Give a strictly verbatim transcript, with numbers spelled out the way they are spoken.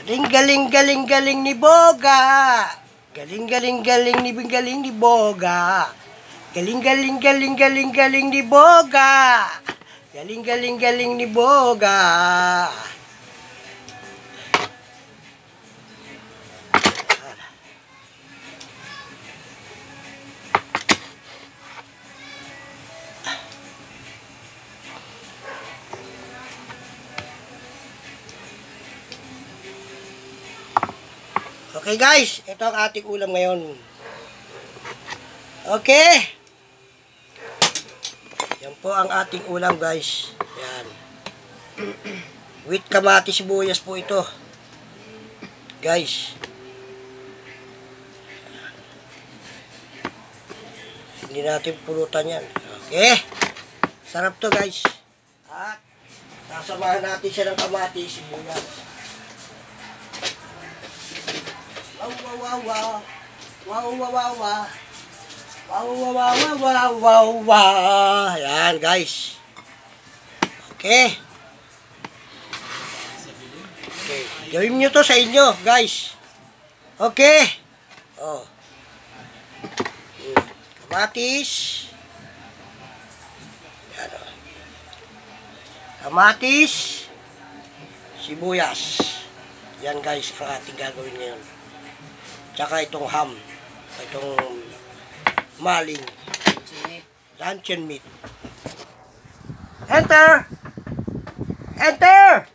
Galing, galing, galing, galing ni Boga. Galing, galing, galing ni galing ni Boga. Galing, galing, galing, galing, galing ni Boga. Galing, galing, galing ni Boga. Okay guys, ito ang ating ulam ngayon. Okay. Yan po ang ating ulam guys. Yan. With kamatis sibuyas po ito. Guys. Hindi natin pulutan yan. Okay. Sarap to guys. At sasamahan natin siya ng kamatis sibuyas. Wow, wow, wow, wow. Wow, wow, wow, wow. Wow, wow, wow, wow, wow, wow. Ayan, guys. Okay. Okay. Gawin nyo to sa inyo, guys. Okay. Oh. Kamatis. Ayan, oh. Kamatis. Sibuyas. Yan, guys, ang ating gagawin ngayon. Tsaka itong ham. Itong maling. Luncheon meat. Enter! Enter!